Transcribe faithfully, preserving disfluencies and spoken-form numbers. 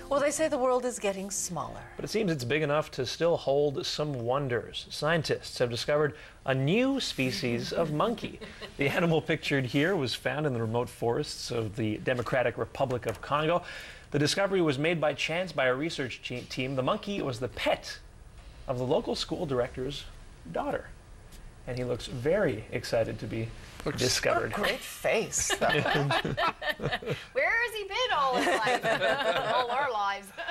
Well, they say the world is getting smaller. But it seems it's big enough to still hold some wonders. Scientists have discovered a new species of monkey. The animal pictured here was found in the remote forests of the Democratic Republic of Congo. The discovery was made by chance by a research team. The monkey was the pet of the local school director's daughter. And he looks very excited to be looks discovered. What a great face, though. Where has he been all his life? All our lives.